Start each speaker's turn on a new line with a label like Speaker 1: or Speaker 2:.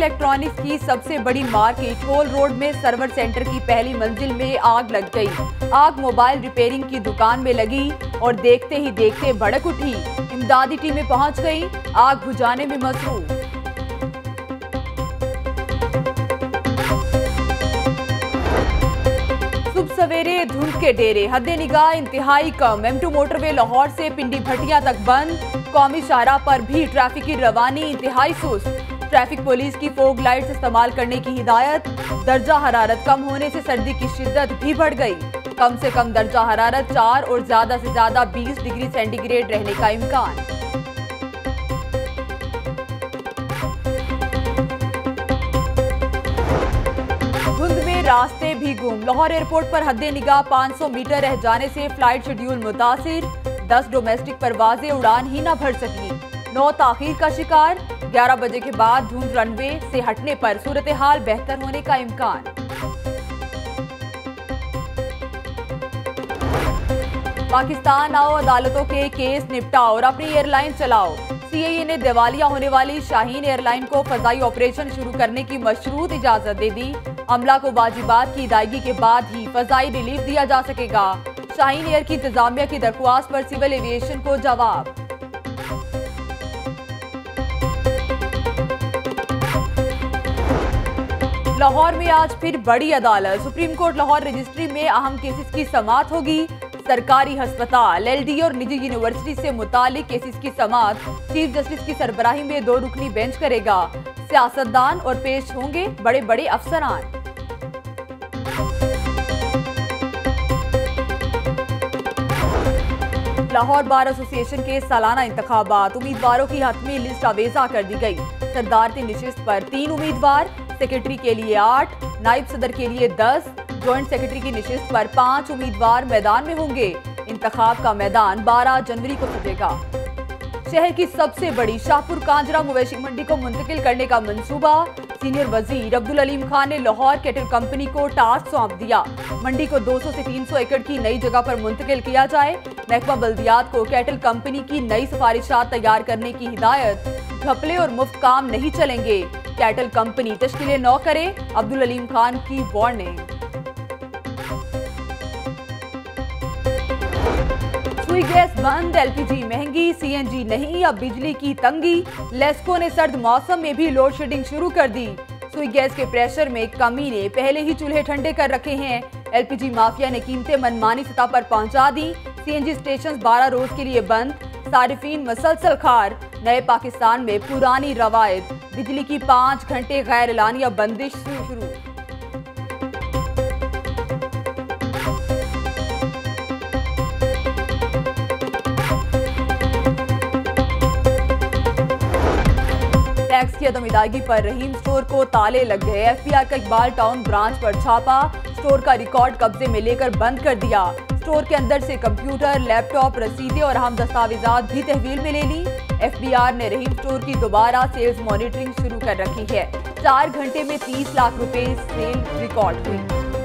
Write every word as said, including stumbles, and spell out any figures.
Speaker 1: Electronics की सबसे बड़ी मार्केट होल रोड में सर्वर सेंटर की पहली मंजिल में आग लग गई। आग मोबाइल रिपेयरिंग की दुकान में लगी और देखते ही देखते भड़क उठी। इमदादी टीमें पहुंच गई, आग बुझाने में मसरूफ। सुबह सवेरे धुंध के डेरे, हद्दे निगाह इंतहाई कम। एम टू मोटरवे लाहौर से पिंडी भटिया तक बंद। कौमी शाहराह पर भी ट्रैफिक की रवानी इंतहाई सुस्त। ट्रैफिक पुलिस की फोग लाइट्स इस्तेमाल करने की हिदायत। दर्जा हरारत कम होने से सर्दी की शिद्दत भी बढ़ गई। कम से कम दर्जा हरारत चार और ज्यादा से ज्यादा बीस डिग्री सेंटीग्रेड रहने का इम्कान। धुंध में रास्ते भी गुम। लाहौर एयरपोर्ट पर हद्दे निगाह पाँच सौ मीटर रह जाने से फ्लाइट शेड्यूल मुतासिर। दस डोमेस्टिक परवाजें उड़ान ही न भर सकी। नौ ताखीर का शिकार। ग्यारह बजे के बाद धुंध रनवे से हटने पर सूरत हाल बेहतर होने का इम्कान। पाकिस्तान आओ, अदालतों के केस निपटाओ और अपनी एयरलाइन चलाओ। सीएए ने दिवालिया होने वाली शाहीन एयरलाइन को फजाई ऑपरेशन शुरू करने की मशरूत इजाजत दे दी। अमला को वाजिबात की अदायगी के बाद ही फजाई रिलीफ दिया जा सकेगा। शाहीन एयर की इंतजामिया की दरख्वास्त पर सिविल एविएशन को जवाब। लाहौर में आज फिर बड़ी अदालत। सुप्रीम कोर्ट लाहौर रजिस्ट्री में अहम केसेस की समाअत होगी। सरकारी अस्पताल, एलडी और निजी यूनिवर्सिटी से मुतालिक केसेस की समाअत चीफ जस्टिस की सरबराही में दो रुकनी बेंच करेगा। सियासतदान और पेश होंगे बड़े बड़े अफसरान। लाहौर बार एसोसिएशन के सालाना इंतखाबात, उम्मीदवारों की हतमी लिस्ट आवेजा कर दी गई। सदारती निशिस्त पर तीन उम्मीदवार, सेक्रेटरी के लिए आठ, नायब सदर के लिए दस, ज्वाइंट सेक्रेटरी की निशिस्त पर पांच उम्मीदवार मैदान में होंगे। इंतखाब का मैदान बारह जनवरी को सजेगा। शहर की सबसे बड़ी शाहपुर कांजरा मवेशी मंडी को मुंतकिल करने का मंसूबा। सीनियर वजीर अब्दुल अलीम खान ने लाहौर कैटल कंपनी को टास्क सौंप दिया। मंडी को दो सौ से तीन सौ एकड़ की नई जगह पर मुंतकिल किया जाए। महकमा बल्दियात को कैटल कंपनी की नई सिफारिशात तैयार करने की हिदायत। घपले और मुफ्त काम नहीं चलेंगे, कैटल कंपनी तश्कीलें न करे, अब्दुल अलीम खान की वार्निंग। सुई गैस बंद, एलपीजी महंगी, सीएनजी नहीं, अब बिजली की तंगी। लेस्को ने सर्द मौसम में भी लोड शेडिंग शुरू कर दी। सुई गैस के प्रेशर में कमी ने पहले ही चूल्हे ठंडे कर रखे हैं। एलपीजी माफिया ने कीमतें मनमानी सतह पर पहुंचा दी। सीएनजी स्टेशन बारह रोज के लिए बंद। सारिफीन मसलसल खार। नए पाकिस्तान में पुरानी रवायत, बिजली की पाँच घंटे गैर एलानिया बंदिश शुरू। टैक्स की अदम अदायगी पर रहीम स्टोर को ताले लग गए। एफबीआई का इकबाल टाउन ब्रांच पर छापा, स्टोर का रिकॉर्ड कब्जे में लेकर बंद कर दिया। स्टोर के अंदर से कंप्यूटर, लैपटॉप, रसीदें और अहम दस्तावेजात भी तहवील में ले ली। एफबीआर ने रहीम स्टोर की दोबारा सेल्स मॉनिटरिंग शुरू कर रखी है। चार घंटे में तीस लाख रुपए सेल रिकॉर्ड हुई।